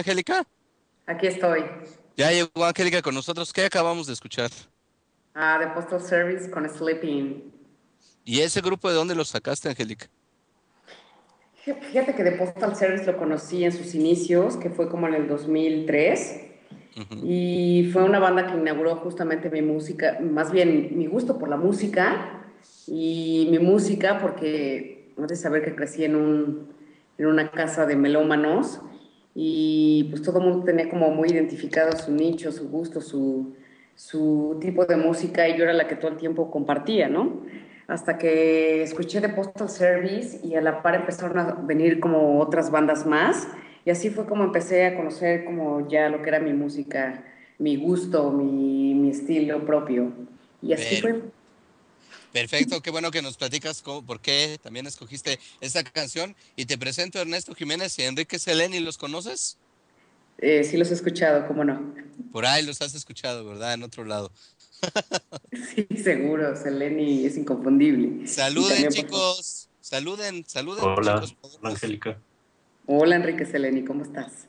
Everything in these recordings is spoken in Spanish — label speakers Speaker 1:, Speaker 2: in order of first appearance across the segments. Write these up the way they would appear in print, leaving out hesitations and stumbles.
Speaker 1: Angélica?
Speaker 2: Aquí estoy.
Speaker 1: Ya llegó Angélica con nosotros. ¿Qué acabamos de escuchar?
Speaker 2: The Postal Service con Sleeping.
Speaker 1: ¿Y ese grupo de dónde lo sacaste, Angélica?
Speaker 2: Fíjate que The Postal Service lo conocí en sus inicios, que fue como en el 2003,
Speaker 1: Ujú.
Speaker 2: y fue una banda que inauguró justamente mi música, más bien mi gusto por la música, y mi música porque, no de saber que crecí en una casa de melómanos, y pues todo el mundo tenía como muy identificado su nicho, su gusto, su tipo de música, y yo era la que todo el tiempo compartía, ¿no? Hasta que escuché The Postal Service y a la par empezaron a venir como otras bandas más, y así fue como empecé a conocer como ya lo que era mi música, mi gusto, mi estilo propio. Y así
Speaker 1: Per-
Speaker 2: fue.
Speaker 1: Perfecto, qué bueno que nos platicas por qué también escogiste esta canción. Y te presento a Ernesto Jiménez y Enrique Seleni. ¿Los conoces?
Speaker 2: Sí los he escuchado, cómo no.
Speaker 1: Por ahí los has escuchado, ¿verdad? En otro lado.
Speaker 2: Sí, seguro, Seleni es inconfundible. Y
Speaker 1: Saluden,
Speaker 2: también, por favor.
Speaker 1: chicos. Saluden, chicos,
Speaker 3: Hola, hola
Speaker 1: porfa.
Speaker 3: Angélica.
Speaker 2: Hola, Enrique Seleni, ¿cómo estás?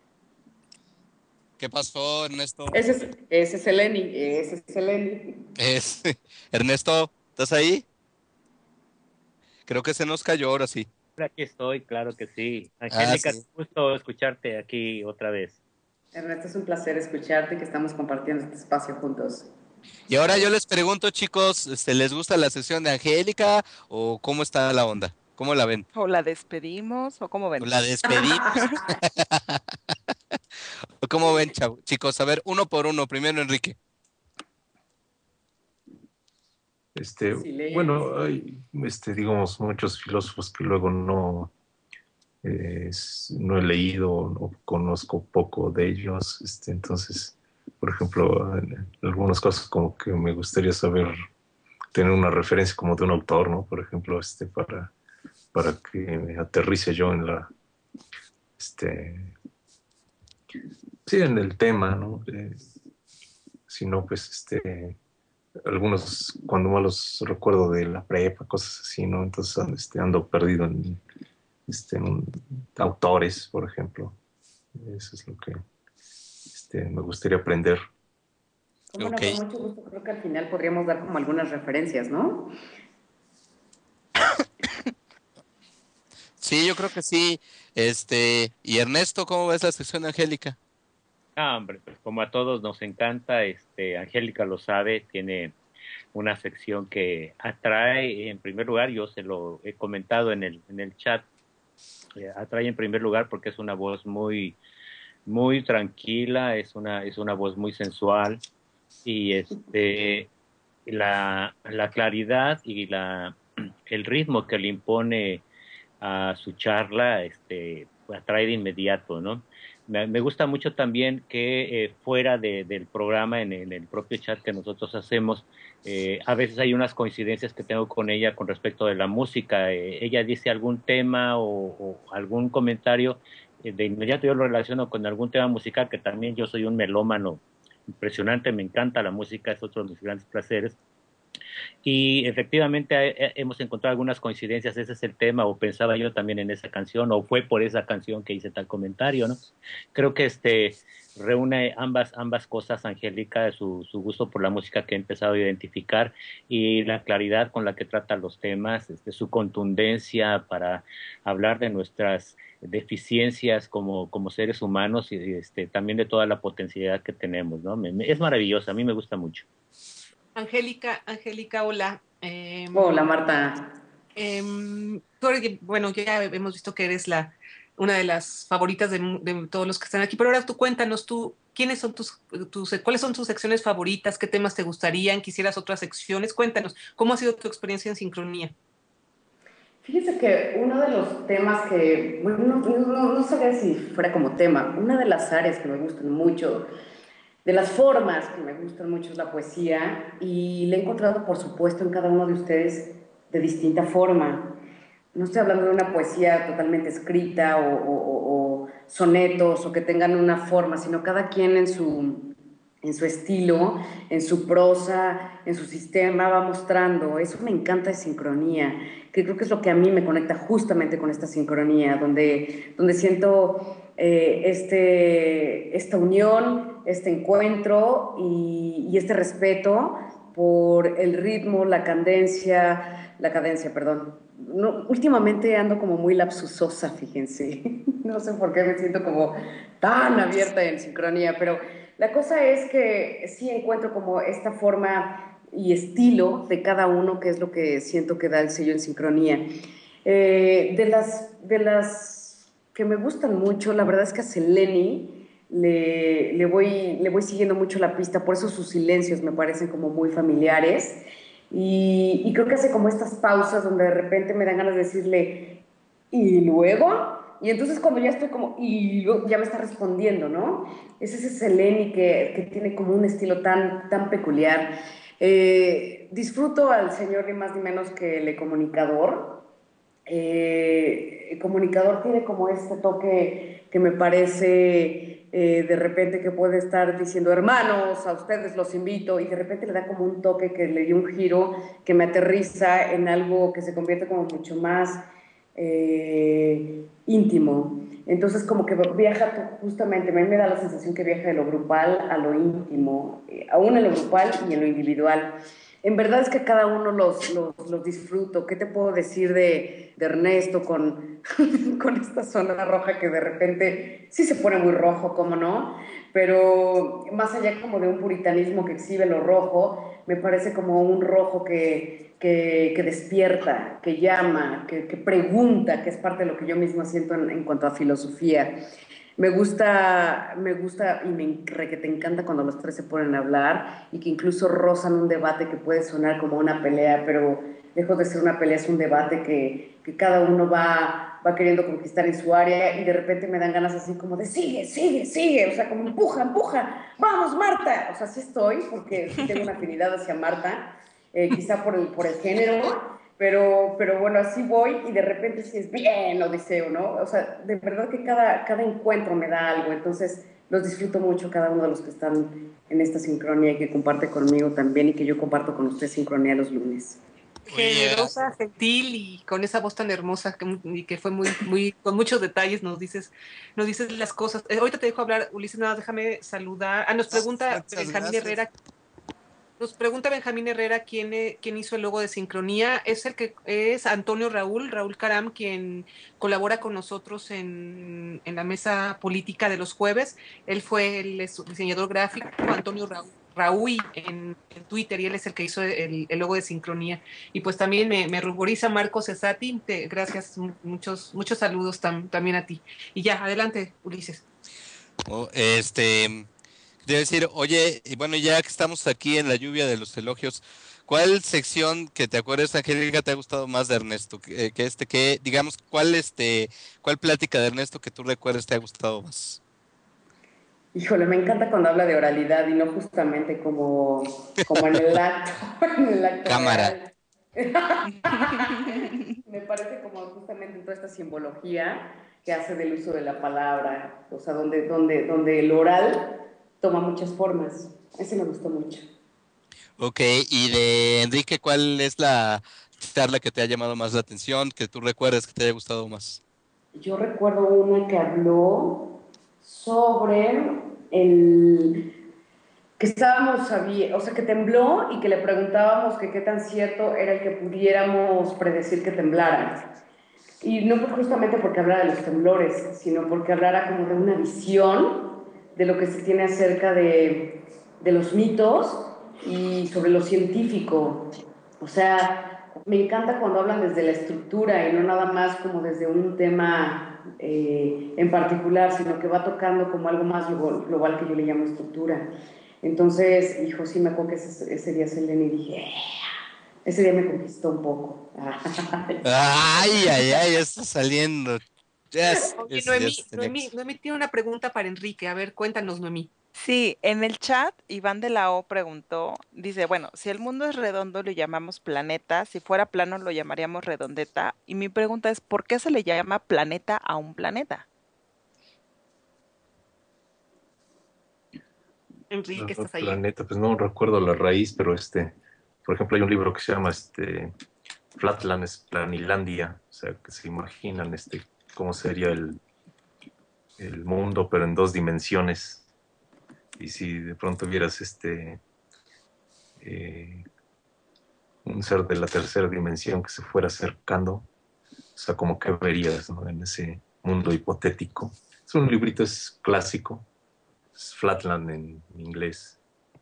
Speaker 1: ¿Qué pasó, Ernesto?
Speaker 2: Ese es Seleni, ese es Seleni.
Speaker 1: Es Ernesto, ¿estás ahí? Creo que se nos cayó ahora sí.
Speaker 4: Aquí estoy, claro que sí.
Speaker 1: Ah,
Speaker 4: Angélica,
Speaker 1: sí.
Speaker 4: gusto escucharte aquí otra vez.
Speaker 2: Ernesto, es un placer escucharte y que estamos compartiendo este espacio juntos.
Speaker 1: Y ahora yo les pregunto, chicos, ¿les gusta la sesión de Angélica o cómo está la onda? ¿Cómo la ven?
Speaker 5: ¿O la despedimos? ¿O cómo ven?
Speaker 1: ¿La despedimos? ¿O cómo ven, chicos? A ver, uno por uno. Primero, Enrique.
Speaker 2: Silencio.
Speaker 3: Bueno, hay, digamos, muchos filósofos que luego no he leído o conozco poco de ellos. Entonces, por ejemplo, en algunas cosas como que me gustaría saber, tener una referencia como de un autor, ¿no? Por ejemplo, para que me aterrice yo en este, sí, en el tema, ¿no? Si no, pues, algunos, cuando más los recuerdo de la prepa, cosas así, ¿no? Entonces, ando perdido en autores, por ejemplo. Eso es lo que me gustaría aprender.
Speaker 2: Cómo
Speaker 1: Ok.
Speaker 2: no, con mucho gusto. Creo que al final podríamos dar como algunas referencias, ¿no?
Speaker 1: Sí, yo creo que sí. Y Ernesto, ¿cómo ves la sesión de Angélica?
Speaker 4: Hombre, pues como a todos nos encanta, Angélica lo sabe, tiene una sección que atrae, en primer lugar, yo se lo he comentado en el chat, atrae en primer lugar porque es una voz muy, muy tranquila, es una voz muy sensual y la claridad y el ritmo que le impone a su charla, pues, atrae de inmediato, ¿no? Me gusta mucho también que fuera del programa, en el propio chat que nosotros hacemos, a veces hay unas coincidencias que tengo con ella con respecto de la música. Ella dice algún tema o algún comentario, de inmediato yo lo relaciono con algún tema musical, que también yo soy un melómano impresionante, me encanta la música, es otro de mis grandes placeres. Y efectivamente hemos encontrado algunas coincidencias, ese es el tema, o pensaba yo también en esa canción, o fue por esa canción que hice tal comentario, ¿no? Creo que reúne ambas cosas, Angélica, su gusto por la música que he empezado a identificar y la claridad con la que trata los temas, su contundencia para hablar de nuestras deficiencias como seres humanos y también de toda la potencialidad que tenemos, ¿no? Es maravillosa, a mí me gusta mucho.
Speaker 5: Angélica, hola.
Speaker 2: Hola, Marta.
Speaker 5: Tú bueno, ya hemos visto que eres una de las favoritas de todos los que están aquí, pero ahora tú cuéntanos, ¿quiénes son cuáles son tus secciones favoritas? ¿Qué temas te gustarían? ¿Quisieras otras secciones? Cuéntanos, ¿cómo ha sido tu experiencia en sincronía?
Speaker 2: Fíjese que uno de los temas que, bueno, no sabía si fuera como tema, una de las áreas que me gustan mucho, de las formas que me gustan mucho es la poesía y la he encontrado, por supuesto, en cada uno de ustedes de distinta forma. No estoy hablando de una poesía totalmente escrita o sonetos o que tengan una forma, sino cada quien en su estilo, en su prosa, en su sistema, va mostrando. Eso me encanta de sincronía, que creo que es lo que a mí me conecta justamente con esta sincronía, donde siento esta unión, este encuentro y este respeto por el ritmo, la cadencia, perdón. No, últimamente ando como muy lapsusosa, fíjense. No sé por qué me siento como tan abierta en sincronía, pero la cosa es que sí encuentro como esta forma y estilo de cada uno, que es lo que siento que da el sello en sincronía. De las que me gustan mucho, la verdad es que a Seleni le voy siguiendo mucho la pista, por eso sus silencios me parecen como muy familiares. Y creo que hace como estas pausas donde de repente me dan ganas de decirle, y luego, y entonces cuando ya estoy como, y luego ya me está respondiendo, ¿no? Es ese Seleni que tiene como un estilo tan peculiar. Disfruto al señor ni más ni menos que el comunicador. El comunicador tiene como este toque que me parece de repente que puede estar diciendo hermanos, a ustedes los invito, y de repente le da como un toque que le dio un giro que me aterriza en algo que se convierte como mucho más íntimo. Entonces como que viaja justamente, a mí me da la sensación que viaja de lo grupal a lo íntimo, aún en lo grupal y en lo individual. En verdad es que cada uno los disfruto. ¿Qué te puedo decir de Ernesto con esta zona roja que de repente sí se pone muy rojo, cómo no? Pero más allá como de un puritanismo que exhibe lo rojo, me parece como un rojo que despierta, que llama, que pregunta, que es parte de lo que yo mismo siento en cuanto a filosofía. Me gusta y que te encanta cuando los tres se ponen a hablar y que incluso rozan un debate que puede sonar como una pelea, pero lejos de ser una pelea es un debate que cada uno va queriendo conquistar en su área y de repente me dan ganas así como de sigue, sigue, sigue, o sea, como empuja, empuja, vamos Marta, o sea, sí estoy porque sí tengo una afinidad hacia Marta, quizá por el género, pero bueno, así voy y de repente sí es bien Odiseo, ¿no? O sea, de verdad que cada encuentro me da algo, entonces los disfruto mucho cada uno de los que están en esta sincronía y que comparte conmigo también y que yo comparto con usted sincronía los lunes.
Speaker 1: Oye,
Speaker 5: Generosa, gentil y con esa voz tan hermosa y que fue muy, con muchos detalles nos dices las cosas. Ahorita te dejo hablar, Ulises, nada, déjame saludar. Nos pregunta
Speaker 1: muchas
Speaker 5: Benjamín
Speaker 1: gracias.
Speaker 5: Herrera. Nos pregunta Benjamín Herrera quién hizo el logo de Sincronía. Es el que es Antonio Raúl Caram, quien colabora con nosotros en la mesa política de los jueves. Él fue el diseñador gráfico, Antonio Raúl en Twitter, y él es el que hizo el logo de Sincronía. Y pues también me ruboriza Marco Cesati. Gracias, muchos saludos también a ti. Y ya, adelante, Ulises.
Speaker 1: Debe decir, oye, y bueno, ya que estamos aquí en la lluvia de los elogios, ¿cuál sección que te acuerdas, Angélica, te ha gustado más de Ernesto? Digamos, cuál plática de Ernesto que tú recuerdes te ha gustado más?
Speaker 2: Híjole, me encanta cuando habla de oralidad y no justamente como en el acto, en el acto
Speaker 1: Cámara.
Speaker 2: real. Me parece como justamente toda esta simbología que hace del uso de la palabra, o sea, donde el oral toma muchas formas. Ese me gustó mucho.
Speaker 1: Ok, y de Enrique, ¿cuál es la charla que te ha llamado más la atención, que tú recuerdes que te haya gustado más?
Speaker 2: Yo recuerdo una que habló sobre el que o sea, que tembló y que le preguntábamos que qué tan cierto era el que pudiéramos predecir que temblara. Y no justamente porque hablara de los temblores, sino porque hablara como de una visión de lo que se tiene acerca de los mitos y sobre lo científico. O sea, me encanta cuando hablan desde la estructura y no nada más como desde un tema en particular, sino que va tocando como algo más global que yo le llamo estructura. Entonces, hijo, sí me acuerdo que ese día se y dije, ese día me conquistó un poco.
Speaker 1: Ay, ay, ay, ya está saliendo.
Speaker 5: Oye,
Speaker 1: Ya tenía que
Speaker 5: Noemí tiene una pregunta para Enrique. A ver, cuéntanos, Noemí.
Speaker 6: Sí, en el chat Iván de la O preguntó, dice, bueno, si el mundo es redondo lo llamamos planeta, si fuera plano lo llamaríamos redondeta. Y mi pregunta es, ¿por qué se le llama planeta a un planeta?
Speaker 5: Enrique, ¿estás ahí?
Speaker 3: Planeta, pues no recuerdo la raíz, pero por ejemplo, hay un libro que se llama Flatlands Planilandia, o sea, que se imaginan cómo sería el mundo, pero en 2 dimensiones. Y si de pronto vieras eh, un ser de la tercera dimensión que se fuera acercando, o sea, como que verías, ¿no? En ese mundo hipotético. Es un librito, es clásico, es Flatland en inglés.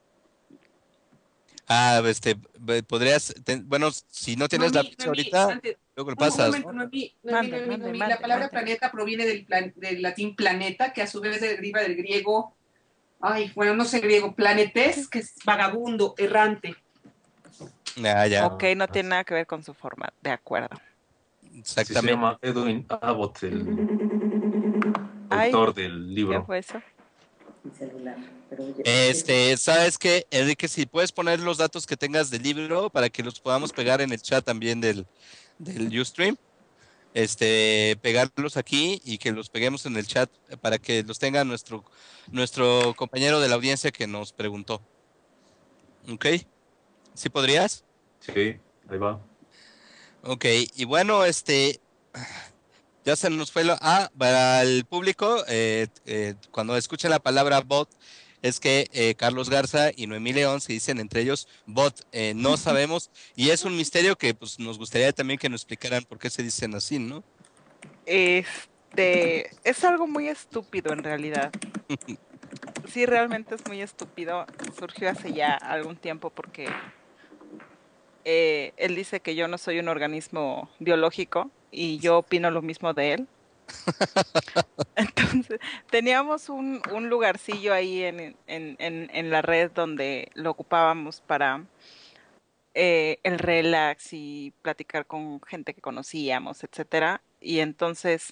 Speaker 1: podrías, bueno, si no tienes la
Speaker 5: Noemí,
Speaker 1: fecha ahorita,
Speaker 5: antes,
Speaker 1: luego lo
Speaker 5: un
Speaker 1: pasas,
Speaker 5: momento,
Speaker 1: ¿no?
Speaker 5: Noemí.
Speaker 6: Mande,
Speaker 5: La palabra
Speaker 6: mande.
Speaker 5: planeta proviene del latín planeta, que a su vez deriva del griego, ay, bueno, no sé griego, planetes, que es vagabundo, errante.
Speaker 1: Ya,
Speaker 6: Ok, no tiene nada que ver con su forma, de acuerdo.
Speaker 3: Sí, se
Speaker 1: exactamente.
Speaker 3: llama Edwin Abbott, el
Speaker 6: Ay,
Speaker 3: autor del
Speaker 6: ¿qué
Speaker 3: libro.
Speaker 6: fue eso?
Speaker 2: Mi celular. Pero
Speaker 1: ¿Sabes qué, Enrique? Si puedes poner los datos que tengas del libro para que los podamos pegar en el chat también del Ustream, pegarlos aquí y que los peguemos en el chat para que los tenga nuestro compañero de la audiencia que nos preguntó. ¿Ok? ¿Sí podrías?
Speaker 3: Sí, ahí va.
Speaker 1: Ok, y bueno, ya se nos fue para el público, cuando escuchen la palabra bot, es que Carlos Garza y Noemí León se dicen entre ellos bot, no sabemos, y es un misterio que pues nos gustaría también que nos explicaran por qué se dicen así, ¿no?
Speaker 6: Es algo muy estúpido en realidad. Sí, realmente es muy estúpido. Surgió hace ya algún tiempo porque él dice que yo no soy un organismo biológico y yo opino lo mismo de él. Entonces, teníamos un lugarcillo ahí en la red donde lo ocupábamos para el relax y platicar con gente que conocíamos, etcétera. Y entonces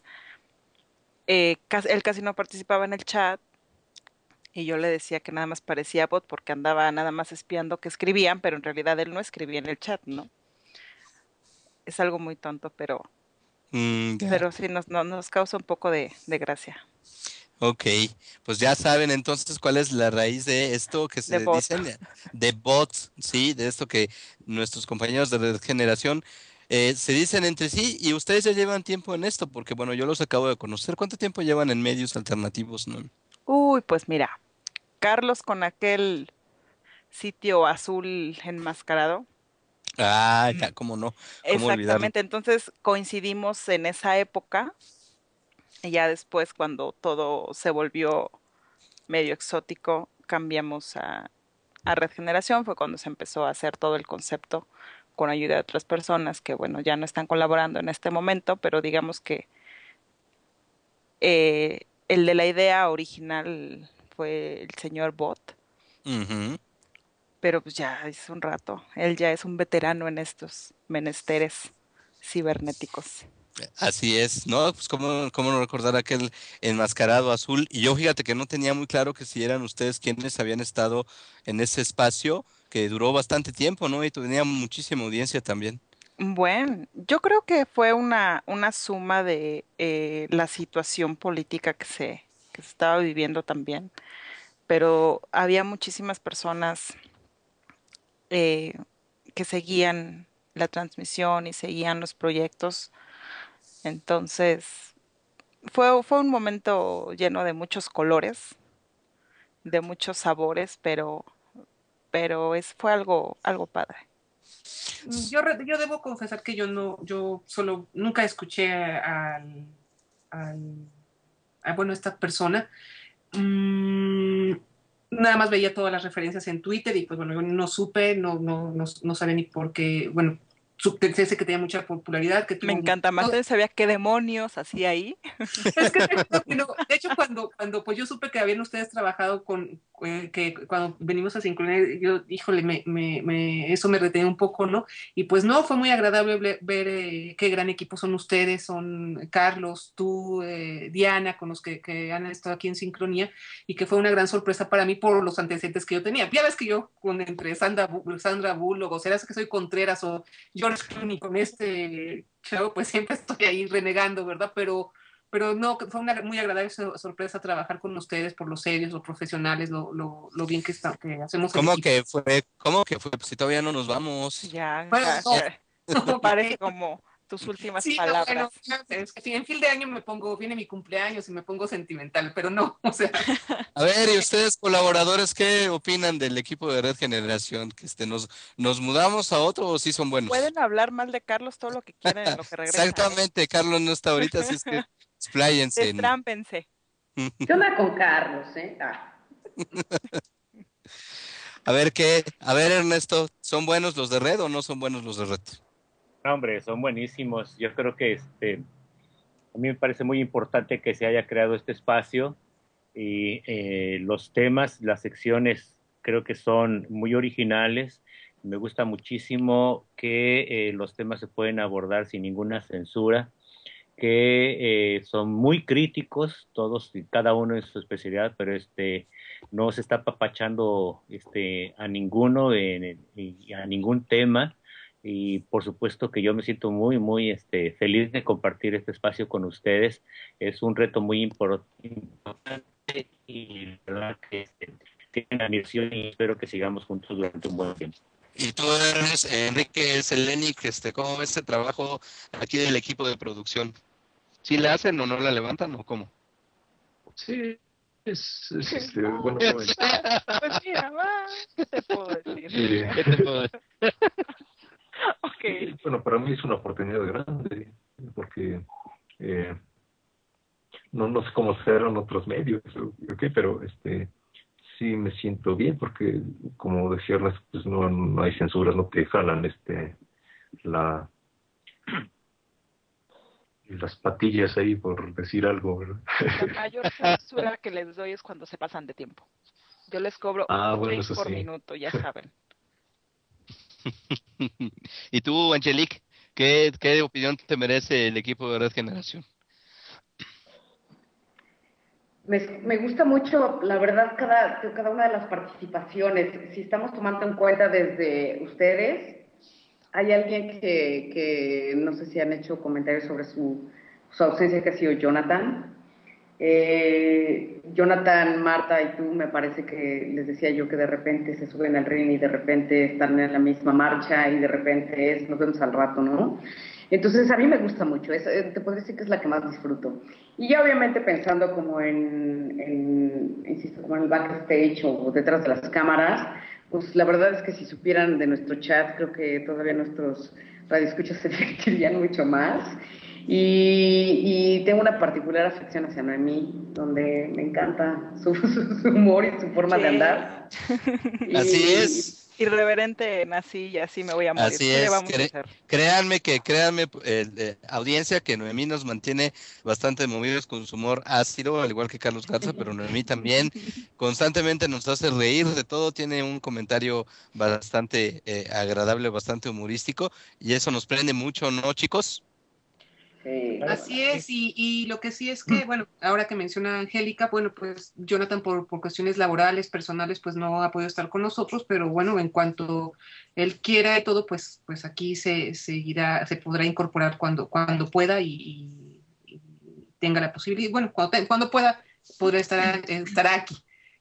Speaker 6: él casi no participaba en el chat y yo le decía que nada más parecía bot porque andaba nada más espiando que escribían, pero en realidad él no escribía en el chat, ¿no? Es algo muy tonto,
Speaker 1: Ya.
Speaker 6: pero sí nos causa un poco de gracia,
Speaker 1: Ok, pues ya saben entonces cuál es la raíz de esto que
Speaker 6: de
Speaker 1: se
Speaker 6: bot.
Speaker 1: dicen de bots, ¿sí? De esto que nuestros compañeros de Red Generación se dicen entre sí y ustedes ya llevan tiempo en esto, porque bueno, yo los acabo de conocer. ¿Cuánto tiempo llevan en medios alternativos, no?
Speaker 6: Uy, pues mira, Carlos con aquel sitio azul enmascarado.
Speaker 1: Ah, ya, cómo no, cómo olvidarlo.
Speaker 6: Exactamente, entonces coincidimos en esa época y ya después cuando todo se volvió medio exótico, cambiamos a Red Generación, fue cuando se empezó a hacer todo el concepto con ayuda de otras personas que, bueno, ya no están colaborando en este momento, pero digamos que el de la idea original fue el señor Bot,
Speaker 1: Ujú.
Speaker 6: pero pues ya es un rato, él ya es un veterano en estos menesteres cibernéticos.
Speaker 1: Así es, ¿no? Pues cómo no recordar aquel enmascarado azul. Y yo fíjate que no tenía muy claro que si eran ustedes quienes habían estado en ese espacio que duró bastante tiempo, ¿no? Y tenía muchísima audiencia también.
Speaker 6: Bueno, yo creo que fue una suma de la situación política que se estaba viviendo también, pero había muchísimas personas eh, que seguían la transmisión y seguían los proyectos, entonces fue un momento lleno de muchos colores, de muchos sabores, pero fue algo padre.
Speaker 5: Yo debo confesar que yo solo nunca escuché bueno, esta persona. Mm, nada más veía todas las referencias en Twitter y pues bueno, yo no supe, no sabía ni por qué, bueno, sé que tenía mucha popularidad, que
Speaker 6: Me
Speaker 5: tuvo...
Speaker 6: encanta, Marta sabía qué demonios hacía ahí.
Speaker 5: Es que te juro que no. De hecho, cuando pues yo supe que habían ustedes trabajado que cuando venimos a sincronizar, yo, híjole, eso me retenía un poco, ¿no? Y pues no, fue muy agradable ver qué gran equipo son ustedes, son Carlos, tú, Diana, con los que han estado aquí en sincronía, y que fue una gran sorpresa para mí por los antecedentes que yo tenía. Ya ves que yo, entre Sandra Bullock, o será que soy Contreras o George Clooney con este show, pues siempre estoy ahí renegando, ¿verdad? Pero pero no, fue una muy agradable sorpresa trabajar con ustedes por los serios, los profesionales, lo bien que hacemos el equipo.
Speaker 1: ¿Cómo que fue? Pues si todavía no nos vamos.
Speaker 6: Ya,
Speaker 5: Bueno, no.
Speaker 6: parece como tus últimas
Speaker 5: Sí,
Speaker 6: palabras.
Speaker 5: bueno, es que en fin de año viene mi cumpleaños y me pongo sentimental, pero no, o sea.
Speaker 1: A ver, ¿y ustedes, colaboradores, qué opinan del equipo de Red Generación? ¿Que nos mudamos a otro o sí son buenos?
Speaker 6: Pueden hablar mal de Carlos todo lo que quieran en lo que regresan.
Speaker 1: Exactamente, Carlos no está ahorita, así es que expláyense.
Speaker 6: Destrámpense.
Speaker 2: ¿Qué onda con Carlos, eh?
Speaker 1: A ver, Ernesto, ¿son buenos los de Red o no son buenos los de Red?
Speaker 4: No, hombre, son buenísimos. Yo creo que a mí me parece muy importante que se haya creado este espacio y los temas, las secciones, creo que son muy originales. Me gusta muchísimo que los temas se pueden abordar sin ninguna censura, que son muy críticos, todos y cada uno en su especialidad, pero no se está apapachando a ninguno y a ningún tema. Y por supuesto que yo me siento muy, muy feliz de compartir este espacio con ustedes. Es un reto muy importante y la verdad que tienen la misión y espero que sigamos juntos durante un buen tiempo.
Speaker 1: Y tú eres Enrique Selenic, ¿cómo ves este trabajo aquí del equipo de producción? ¿Sí la hacen o no la levantan o cómo?
Speaker 3: Sí, bueno.
Speaker 6: Pues mira, ¿qué te puedo decir?
Speaker 1: ¿Qué te puedo decir?
Speaker 6: Okay.
Speaker 3: Bueno, para mí es una oportunidad grande, porque no sé cómo serán otros medios, okay, pero sí me siento bien, porque como decía Ernesto, pues no hay censuras, no te jalan las patillas ahí por decir algo, ¿verdad?
Speaker 6: La mayor censura que les doy es cuando se pasan de tiempo. Yo les cobro
Speaker 3: bueno,
Speaker 6: $1 por
Speaker 3: sí.
Speaker 6: minuto, ya saben.
Speaker 1: ¿Y tú, Angelique, qué opinión te merece el equipo de Red Generación?
Speaker 2: Me gusta mucho, la verdad, cada una de las participaciones. Si estamos tomando en cuenta desde ustedes, hay alguien que no sé si han hecho comentarios sobre su ausencia, que ha sido Jonathan. Jonathan, Marta y tú, me parece que les decía yo que de repente se suben al ring y de repente están en la misma marcha y de repente nos vemos al rato, ¿no? Entonces a mí me gusta mucho, te podría decir que es la que más disfruto. Y ya obviamente pensando como insisto, como en el backstage o detrás de las cámaras, pues la verdad es que si supieran de nuestro chat, creo que todavía nuestros radioescuchas se divertirían mucho más. Y tengo una particular afección hacia Noemí, donde me encanta su humor y su forma de andar.
Speaker 1: Así es.
Speaker 6: Irreverente nací y así me voy a morir.
Speaker 1: Así
Speaker 6: ¿Qué le
Speaker 1: es.
Speaker 6: vamos a hacer?
Speaker 1: Créanme, audiencia, que Noemí nos mantiene bastante movidos con su humor ácido, al igual que Carlos Garza, pero Noemí también constantemente nos hace reír de todo, tiene un comentario bastante agradable, bastante humorístico, y eso nos prende mucho, ¿no, chicos?
Speaker 5: Así es, y lo que sí es que, bueno, ahora que menciona Angélica, bueno, pues Jonathan por cuestiones laborales, personales, pues no ha podido estar con nosotros, pero bueno, en cuanto él quiera y todo, pues aquí se podrá incorporar cuando pueda y tenga la posibilidad, bueno, cuando pueda, podrá estar aquí.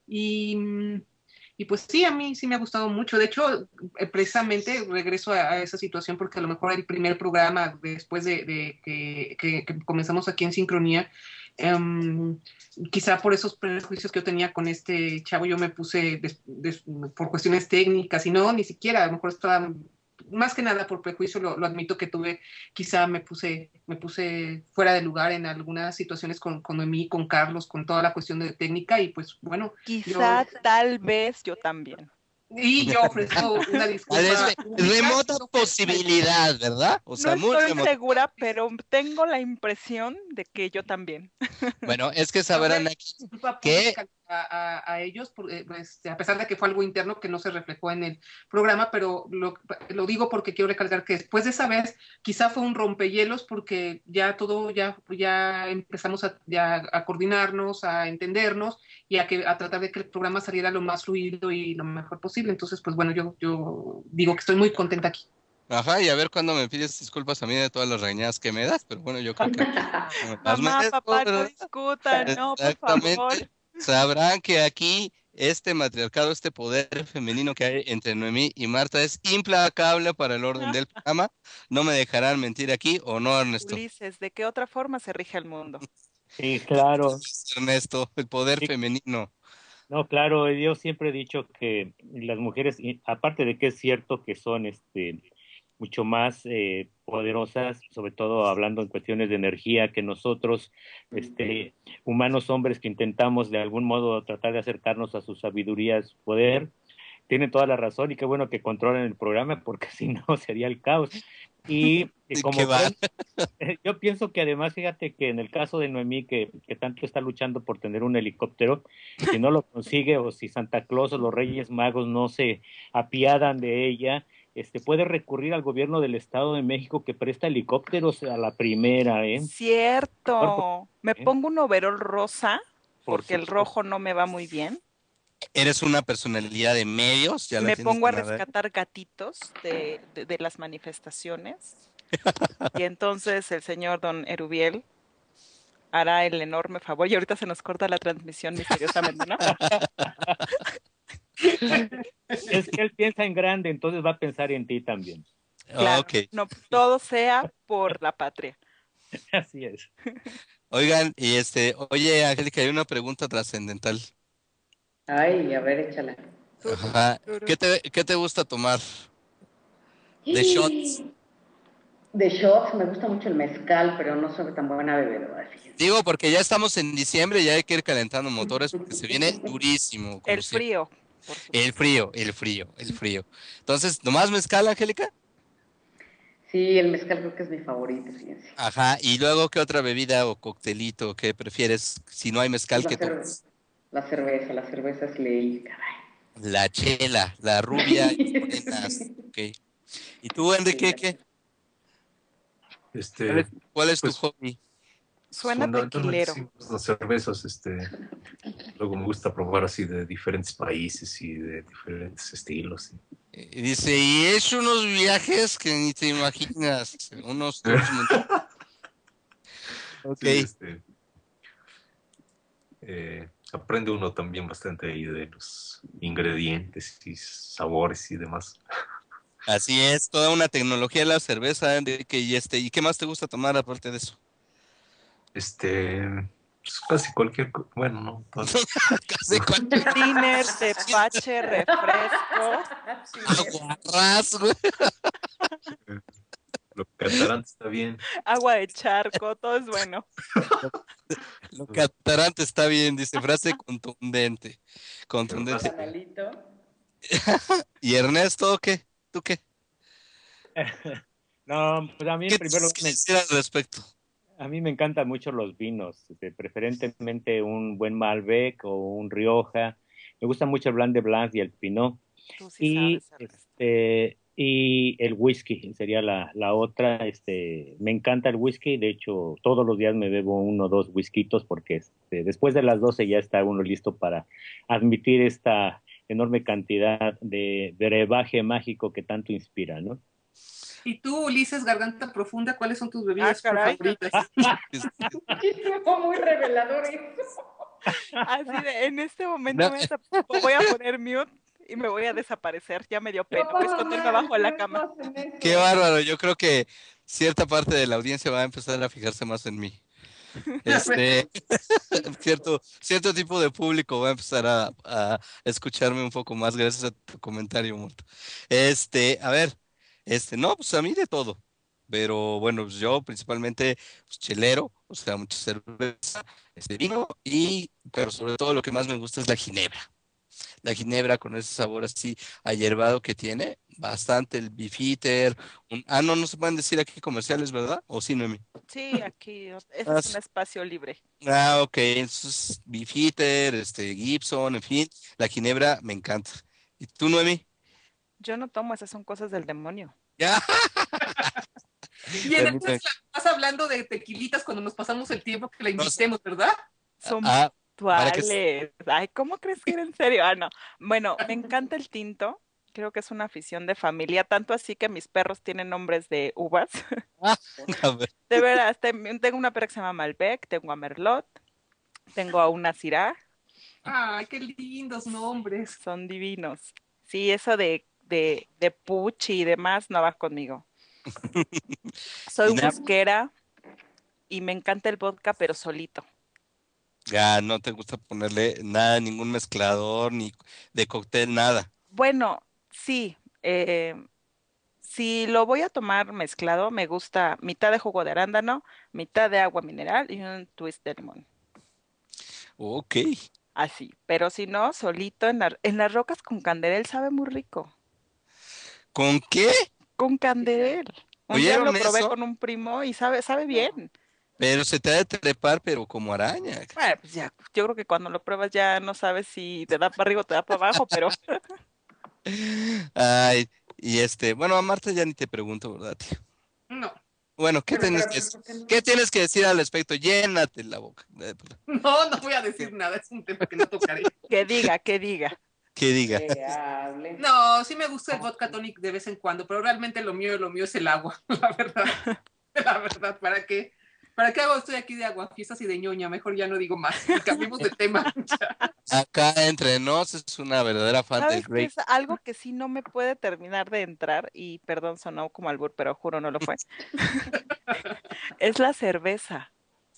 Speaker 5: Y pues sí, a mí sí me ha gustado mucho. De hecho, precisamente regreso a esa situación porque a lo mejor el primer programa, después de que comenzamos aquí en Sincronía, quizá por esos prejuicios que yo tenía con este chavo, yo me puse por cuestiones técnicas y no, ni siquiera, a lo mejor estaba, más que nada por prejuicio, lo admito que tuve, quizá me puse fuera de lugar en algunas situaciones con Noemí, con Carlos, con toda la cuestión de técnica y pues bueno.
Speaker 6: Tal vez yo también.
Speaker 5: Y yo ofrezco una disculpa.
Speaker 1: Remota posibilidad, ¿verdad? O sea,
Speaker 6: no estoy segura, pero tengo la impresión de que yo también.
Speaker 1: Bueno, es que sabrán aquí que
Speaker 5: a ellos, pues, a pesar de que fue algo interno que no se reflejó en el programa, pero lo digo porque quiero recalcar que después de esa vez quizá fue un rompehielos porque ya empezamos a coordinarnos, a entendernos y a tratar de que el programa saliera lo más fluido y lo mejor posible. Entonces, pues bueno, yo digo que estoy muy contenta aquí.
Speaker 1: Ajá, y a ver cuándo me pides disculpas a mí de todas las regañadas que me das, pero bueno, yo creo que aquí no me las
Speaker 6: Mamá,
Speaker 1: merezco,
Speaker 6: papá, no
Speaker 1: ¿verdad?
Speaker 6: discutan, no, por favor.
Speaker 1: Exactamente. Sabrán que aquí este matriarcado, este poder femenino que hay entre Noemí y Marta es implacable para el orden del programa. No me dejarán mentir aquí, ¿o no, Ernesto?
Speaker 6: Ulises, ¿de qué otra forma se rige el mundo?
Speaker 4: Sí, claro.
Speaker 1: Ernesto, el poder
Speaker 4: Sí,
Speaker 1: femenino.
Speaker 4: no, claro, yo siempre he dicho que las mujeres, aparte de que es cierto que son mucho más poderosas, sobre todo hablando en cuestiones de energía, que nosotros, humanos hombres que intentamos de algún modo tratar de acercarnos a su sabiduría, a su poder, tienen toda la razón y qué bueno que controlen el programa porque si no sería el caos. Y
Speaker 1: ¿Qué
Speaker 4: como
Speaker 1: va?
Speaker 4: yo pienso que además, fíjate que en el caso de Noemí, que tanto está luchando por tener un helicóptero, si no lo consigue o si Santa Claus o los Reyes Magos no se apiadan de ella, puede recurrir al gobierno del Estado de México que presta helicópteros a la primera, ¿eh?
Speaker 6: Cierto. Me
Speaker 4: ¿Eh?
Speaker 6: pongo un overol rosa
Speaker 4: Por
Speaker 6: porque el
Speaker 4: supuesto.
Speaker 6: rojo no me va muy bien.
Speaker 1: Eres una personalidad de medios, ya la
Speaker 6: Me
Speaker 1: tienes
Speaker 6: pongo a
Speaker 1: ganada.
Speaker 6: rescatar gatitos de las manifestaciones. Y entonces el señor don Erubiel hará el enorme favor. Y ahorita se nos corta la transmisión misteriosamente, ¿no?
Speaker 4: Es que él piensa en grande, entonces va a pensar en ti también.
Speaker 6: Claro,
Speaker 1: Ok.
Speaker 6: no, todo sea por la patria.
Speaker 4: Así es.
Speaker 1: Oigan, y oye, Angélica, hay una pregunta trascendental.
Speaker 2: Ay, a ver, échala.
Speaker 1: Ajá. ¿Qué te gusta tomar? De shots.
Speaker 2: De shots, me gusta mucho el mezcal, pero no soy tan buena bebedora, fíjense.
Speaker 1: Digo, porque ya estamos en diciembre y ya hay que ir calentando motores porque se viene durísimo, como
Speaker 6: El
Speaker 1: siempre.
Speaker 6: frío, por
Speaker 1: El
Speaker 6: supuesto.
Speaker 1: frío, el frío, el frío. Entonces, ¿nomás mezcal, Angélica?
Speaker 2: Sí, el mezcal creo que es mi favorito, fíjense.
Speaker 1: Ajá. Y luego, ¿qué otra bebida o coctelito que prefieres? Si no hay
Speaker 2: Pues
Speaker 1: mezcal, ¿qué tomas?
Speaker 2: la cerveza es ley, caray.
Speaker 1: La chela, la rubia y las morenas. Ok. ¿Y tú,
Speaker 2: Sí,
Speaker 1: Enrique, qué? ¿Cuál es tu
Speaker 3: Pues
Speaker 1: hobby?
Speaker 6: Suena
Speaker 3: fundamentalmente
Speaker 6: tequilero.
Speaker 3: sí, las cervezas, luego me gusta probar así de diferentes países y de diferentes estilos.
Speaker 1: Y dice, y he hecho unos viajes que ni te imaginas, unos tours Ok.
Speaker 3: Sí, aprende uno también bastante ahí de los ingredientes y sabores y demás.
Speaker 1: Así es, toda una tecnología la cerveza, Enrique, ¿y qué más te gusta tomar aparte de eso?
Speaker 3: Pues casi cualquier, bueno, no,
Speaker 1: Casi cualquier
Speaker 6: Tiner, tepache, refresco,
Speaker 1: aguarrás, güey.
Speaker 3: lo catarante está bien.
Speaker 6: agua de charco, todo es bueno.
Speaker 1: Lo catarante está bien, dice, frase contundente, contundente.
Speaker 2: Canalito.
Speaker 1: ¿Y Ernesto, qué? ¿Tú qué?
Speaker 4: No, pues a mí en
Speaker 1: ¿Qué
Speaker 4: primer
Speaker 1: tienes
Speaker 4: lugar
Speaker 1: que decir al respecto?
Speaker 4: a mí me encantan mucho los vinos, preferentemente un buen Malbec o un Rioja. Me gusta mucho el Blanc de Blanc y el Pinot.
Speaker 6: Tú sí
Speaker 4: Y,
Speaker 6: sabes, Ernesto.
Speaker 4: y el whisky sería la otra. Me encanta el whisky. De hecho, todos los días me bebo uno o dos whiskitos porque después de las 12 ya está uno listo para admitir esta enorme cantidad de brebaje mágico que tanto inspira, ¿no?
Speaker 5: Y tú, Ulises, Garganta Profunda, ¿cuáles son tus
Speaker 6: Ah,
Speaker 5: bebidas
Speaker 6: caray.
Speaker 5: favoritas?
Speaker 2: Muchísimo, muy revelador eso.
Speaker 6: Así de, en este momento
Speaker 1: No,
Speaker 6: voy a poner mute y me voy a desaparecer. Ya me dio pena. Voy a esconderme abajo de la cama.
Speaker 1: qué bárbaro, yo creo que cierta parte de la audiencia va a empezar a fijarse más en mí. Cierto tipo de público va a empezar a escucharme un poco más gracias a tu comentario, Murta. A ver, no, pues a mí de todo, pero bueno, pues yo principalmente pues, chelero, o sea, mucha cerveza, vino pero sobre todo lo que más me gusta es la ginebra. La ginebra con ese sabor así ahierbado que tiene, bastante el beefeater. No se pueden decir aquí comerciales, ¿verdad? ¿O sí, Noemi?
Speaker 6: Sí, aquí, este
Speaker 1: Ah,
Speaker 6: es un espacio libre.
Speaker 1: Ok, entonces Beefeater, Gibson, en fin, la ginebra me encanta. ¿Y tú, Noemi?
Speaker 6: Yo no tomo, esas son cosas del demonio.
Speaker 1: Ya,
Speaker 5: Y
Speaker 1: permíteme.
Speaker 5: entonces estás hablando de tequilitas cuando nos pasamos el tiempo que la
Speaker 1: No sé.
Speaker 5: invitemos, ¿verdad?
Speaker 6: Son
Speaker 1: Ah, para que
Speaker 6: virtuales. Ay, ¿cómo crees que era en serio? Ah, no. Bueno, me encanta el tinto, Creo que es una afición de familia, tanto así que mis perros tienen nombres de uvas.
Speaker 1: Ah, a ver.
Speaker 6: De veras, tengo una perra que se llama Malbec, tengo a Merlot, tengo a una Syrah,
Speaker 5: Ay, qué lindos nombres.
Speaker 6: son divinos. Sí, eso de Puchi y demás no va conmigo. Soy
Speaker 1: Y nada,
Speaker 6: whisquera y me encanta el vodka, pero solito.
Speaker 1: ya no te gusta ponerle nada, ningún mezclador, ni de cóctel, nada.
Speaker 6: Bueno, sí, si lo voy a tomar mezclado, me gusta mitad de jugo de arándano, mitad de agua mineral y un twist de limón.
Speaker 1: Ok.
Speaker 6: Así, pero si no, solito en las rocas con canderel sabe muy rico.
Speaker 1: ¿Con qué?
Speaker 6: Con canderel. Un día lo
Speaker 1: ¿Oyeron
Speaker 6: probé
Speaker 1: eso?
Speaker 6: con un primo y sabe bien.
Speaker 1: Pero se te ha de trepar, pero como araña.
Speaker 6: Bueno, pues ya, yo creo que cuando lo pruebas ya no sabes si te da para arriba o te da para abajo, pero
Speaker 1: Ay, y bueno, a Marta ya ni te pregunto, ¿verdad, tío?
Speaker 5: No,
Speaker 1: Bueno,
Speaker 2: Bueno, pero ¿por qué no?
Speaker 1: qué tienes que decir al respecto? Llénate la boca.
Speaker 5: no voy a decir nada, es un tema que no tocaré.
Speaker 6: que diga.
Speaker 1: Que diga.
Speaker 2: Que hable.
Speaker 5: No, sí me gusta el vodka tonic de vez en cuando, pero realmente lo mío es el agua, la verdad. La verdad, ¿para qué? ¿Para qué hago? Estoy aquí de aguafiestas y de ñoña, mejor ya no digo más. Y cambiemos de tema.
Speaker 1: Acá entre nos es una verdadera fan del
Speaker 6: ¿Sabes qué
Speaker 1: Grey.
Speaker 6: es algo que sí no me puede terminar de entrar? Y perdón, sonó como albur, pero juro no lo fue. Es la cerveza.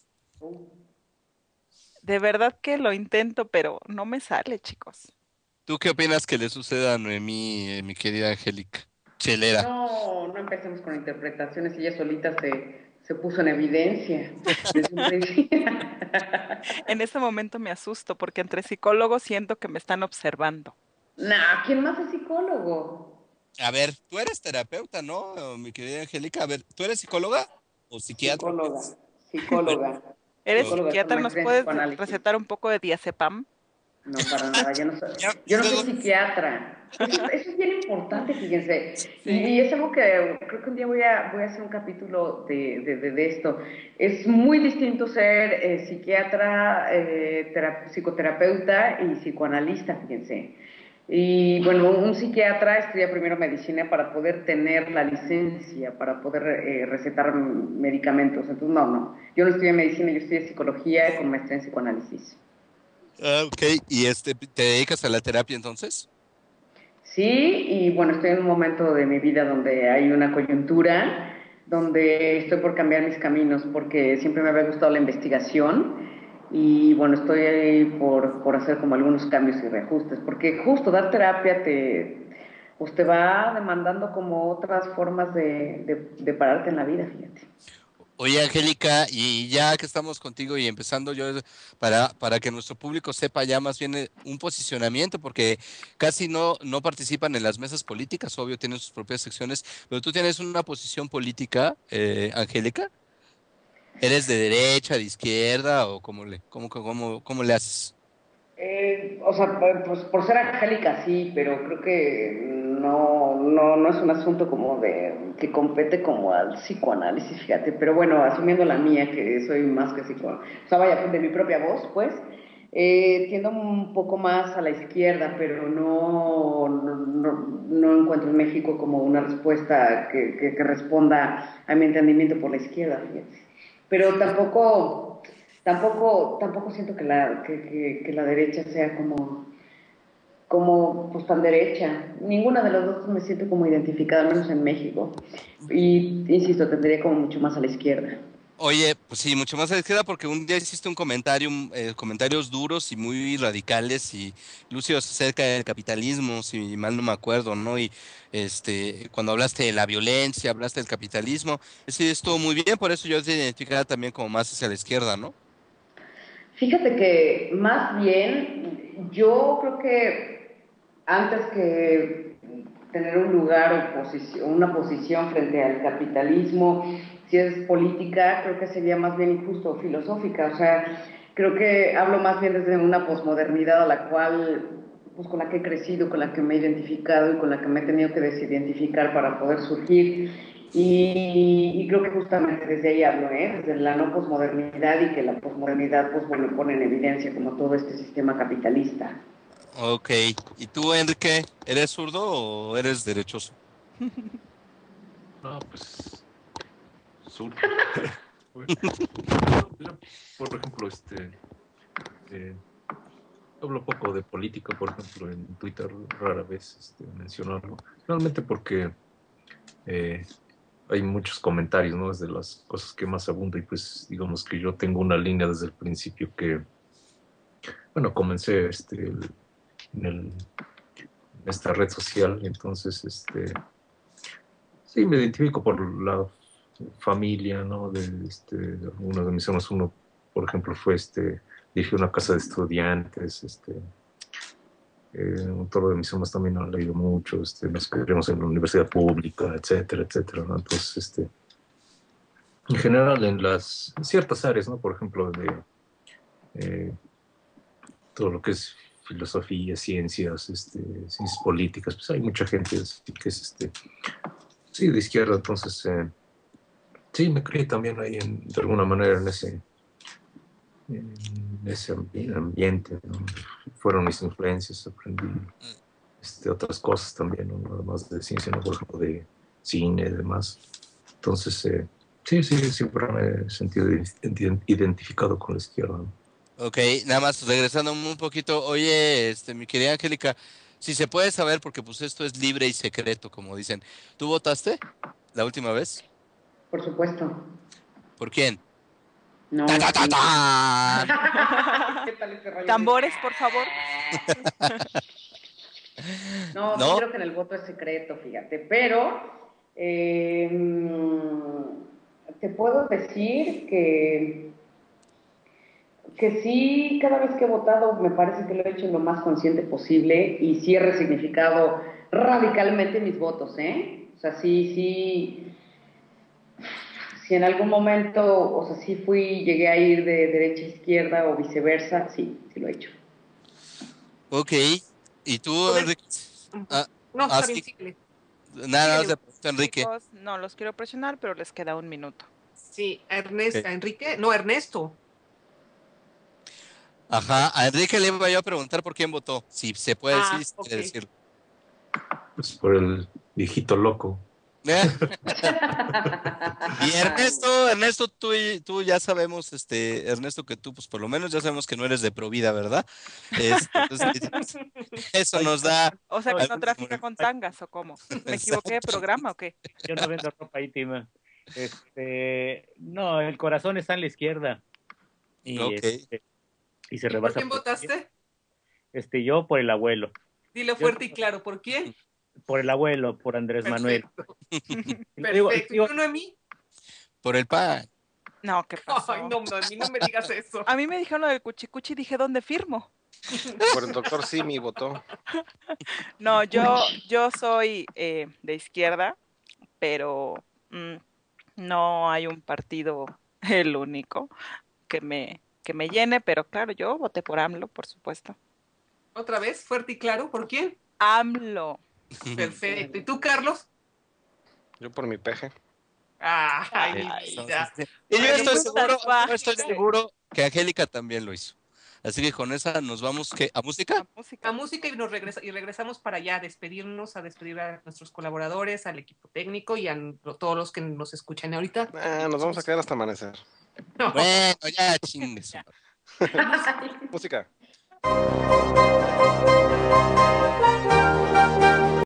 Speaker 6: De verdad que lo intento, pero no me sale, chicos.
Speaker 1: ¿Tú qué opinas que le suceda a Noemí, mi querida Angélica? Chelera.
Speaker 2: No, no empecemos con interpretaciones, ella solita se puso en evidencia desde un principio.
Speaker 6: En ese momento me asusto porque entre psicólogos siento que me están observando.
Speaker 2: Nah, ¿quién más es psicólogo?
Speaker 1: A ver, tú eres terapeuta, ¿no, mi querida Angélica? A ver, ¿tú eres psicóloga o psiquiatra?
Speaker 2: Psicóloga, psóloga,
Speaker 6: ¿Eres
Speaker 1: O-
Speaker 2: psicóloga con
Speaker 6: psiquiatra? ¿Nos
Speaker 2: maestría en
Speaker 6: puedes
Speaker 2: psicoanálisis.
Speaker 6: recetar un poco de diazepam?
Speaker 2: No, para nada,
Speaker 1: Ya, y
Speaker 2: yo no soy
Speaker 1: luego,
Speaker 2: psiquiatra. Eso es bien importante, fíjense.
Speaker 6: Sí.
Speaker 2: Y es algo que creo que un día voy a hacer un capítulo de esto. Es muy distinto ser psiquiatra, psicoterapeuta y psicoanalista, fíjense. Y bueno, un psiquiatra estudia primero medicina para poder tener la licencia, para poder recetar medicamentos. Entonces, no. Yo no estudié medicina, yo estudié psicología con maestría en psicoanálisis.
Speaker 1: ok, y ¿te dedicas a la terapia entonces?
Speaker 2: Sí, y bueno, estoy en un momento de mi vida donde hay una coyuntura, donde estoy por cambiar mis caminos, porque siempre me había gustado la investigación y bueno, estoy ahí por hacer como algunos cambios y reajustes, porque justo dar terapia pues te va demandando como otras formas de pararte en la vida, fíjate.
Speaker 1: Oye, Angélica, y ya que estamos contigo y empezando yo para que nuestro público sepa ya más bien un posicionamiento, porque casi no participan en las mesas políticas, obvio, tienen sus propias secciones, pero tú tienes una posición política, Angélica. ¿Eres de derecha, de izquierda o cómo le haces?
Speaker 2: O sea, pues por ser angélica sí, pero creo que no es un asunto como que compete como al psicoanálisis, fíjate. Pero bueno, asumiendo la mía, que soy más que psicoanálisis, o sea, vaya, de mi propia voz, pues, tiendo un poco más a la izquierda, pero no encuentro en México como una respuesta que responda a mi entendimiento por la izquierda, fíjate. Pero tampoco siento que la derecha sea como pues tan derecha. Ninguna de las dos me siento como identificada, al menos en México. Y insisto, tendría como mucho más a la izquierda.
Speaker 1: Oye, pues sí, mucho más a la izquierda porque un día hiciste un comentario, comentarios duros y muy radicales y lúcidos acerca del capitalismo, si mal no me acuerdo, ¿no? Y cuando hablaste de la violencia, hablaste del capitalismo, sí, estuvo muy bien, por eso yo te identificaba también como más hacia la izquierda, ¿no?
Speaker 2: Fíjate que más bien yo creo que antes que tener un lugar o una posición frente al capitalismo, si es política, creo que sería más bien injusto o filosófica. O sea, creo que hablo más bien desde una posmodernidad a la cual, pues con la que he crecido, con la que me he identificado y con la que me he tenido que desidentificar para poder surgir. Y creo que justamente desde ahí hablo, desde la no posmodernidad y que la posmodernidad, pues bueno, pone en evidencia como todo este sistema capitalista.
Speaker 1: Ok. ¿Y tú, Enrique, eres zurdo o eres derechoso?
Speaker 3: No, pues, sur. Yo, por ejemplo, eh, hablo poco de política, por ejemplo, en Twitter rara vez menciono algo. Realmente porque eh, hay muchos comentarios, ¿no? Es de las cosas que más abunda y pues digamos que yo tengo una línea desde el principio que, bueno, comencé en, en esta red social, entonces, sí, me identifico por la familia, ¿no? De uno de mis hermanos, uno, por ejemplo, dirigió una casa de estudiantes, otro de mis hermanos también han leído mucho, nos queremos en la universidad pública, etcétera, etcétera, ¿no? Entonces, en general, en ciertas áreas, ¿no? Por ejemplo, eh, todo lo que es filosofía, ciencias, ciencias políticas, pues hay mucha gente así que es, sí, de izquierda, entonces, sí, me crié también ahí, de alguna manera, en ese ambiente, ¿no? Fueron mis influencias, aprendí otras cosas también, ¿no? Nada más de ciencia, ¿no? Por ejemplo, de cine y demás. Entonces, sí, sí, siempre me he sentido identificado con la izquierda, ¿no?
Speaker 1: Ok, nada más regresando un poquito. Oye, mi querida Angélica, si se puede saber, porque pues esto es libre y secreto, como dicen. ¿Tú votaste la última vez?
Speaker 2: Por supuesto.
Speaker 1: ¿Por quién? ¡Ta,
Speaker 2: No,
Speaker 1: ta, ta,
Speaker 2: sí.
Speaker 1: tan!
Speaker 2: ¿Qué tal ese rollo de...
Speaker 6: Tambores, por favor.
Speaker 2: No, sí
Speaker 1: ¿No?
Speaker 2: creo que en el voto es secreto, fíjate, pero eh, te puedo decir que sí, cada vez que he votado me parece que lo he hecho lo más consciente posible y sí he resignificado radicalmente mis votos, ¿eh? O sea, sí, sí, si en algún momento, o sea, sí llegué a ir de derecha a izquierda o viceversa, sí, sí lo he hecho.
Speaker 1: Ok. ¿Y tú,
Speaker 5: Poder-
Speaker 1: Enrique? Ah,
Speaker 5: No, está bien,
Speaker 1: sí.
Speaker 5: síguele.
Speaker 1: Nada más
Speaker 5: Síguele.
Speaker 1: le pregunto a Enrique.
Speaker 6: Chicos, no los quiero presionar, pero les queda un minuto.
Speaker 5: Sí,
Speaker 1: Ok.
Speaker 5: A Enrique, no, Ernesto.
Speaker 1: Ajá, a Enrique le iba yo a preguntar por quién votó. Si se puede decir,
Speaker 5: Ah,
Speaker 1: si
Speaker 5: ok.
Speaker 1: quiere decirlo.
Speaker 3: Pues por el viejito loco.
Speaker 1: Y Ernesto, tú ya sabemos, Ernesto, que tú, pues por lo menos ya sabemos que no eres de Provida, ¿verdad? Entonces, eso
Speaker 4: Oye,
Speaker 1: nos da
Speaker 6: O sea que no
Speaker 1: algún
Speaker 6: trafica con tangas, ¿o cómo? ¿Me equivoqué de
Speaker 1: Exacto.
Speaker 6: programa o qué?
Speaker 4: yo no vendo ropa íntima. No, el corazón está en la izquierda y,
Speaker 1: Ok.
Speaker 4: este, y se
Speaker 5: ¿Y por
Speaker 4: rebasa
Speaker 5: quién
Speaker 4: por
Speaker 5: votaste?
Speaker 4: yo por el abuelo.
Speaker 5: Dile
Speaker 4: Yo
Speaker 5: fuerte y claro, ¿por quién?
Speaker 4: por el abuelo, por Andrés Manuel.
Speaker 5: Perfecto,
Speaker 4: Y
Speaker 5: perfecto. ¿Y
Speaker 4: digo,
Speaker 5: tú, Noemí?
Speaker 1: Por el PAN.
Speaker 6: No, ¿qué
Speaker 5: Ay,
Speaker 6: pasó?
Speaker 5: no, Noemí, no me digas eso.
Speaker 6: A mí me dijeron lo del cuchicuchi y dije, ¿dónde firmo?
Speaker 7: Por el doctor Simi votó.
Speaker 6: No,
Speaker 2: Uy,
Speaker 6: yo soy de izquierda, pero mm, no hay un partido el único que me llene, pero claro, yo voté por AMLO, por supuesto.
Speaker 5: Otra vez, fuerte y claro, ¿por quién?
Speaker 6: AMLO.
Speaker 5: Perfecto. ¿Y tú, Carlos?
Speaker 7: Yo por mi peje.
Speaker 5: Ay, mi
Speaker 6: Ay,
Speaker 1: Entonces,
Speaker 5: vida.
Speaker 1: sí. Y
Speaker 5: Bueno, pues
Speaker 1: yo estoy
Speaker 6: salvaje.
Speaker 1: seguro que Angélica también lo hizo. Así que con esa nos vamos a
Speaker 6: La
Speaker 1: música.
Speaker 5: a
Speaker 6: música.
Speaker 5: música y regresamos para allá, a despedir a nuestros colaboradores, al equipo técnico y todos los que nos escuchan ahorita.
Speaker 7: Nos vamos a quedar hasta amanecer.
Speaker 5: No,
Speaker 1: Bueno, ya chingues.
Speaker 5: música.
Speaker 7: Música.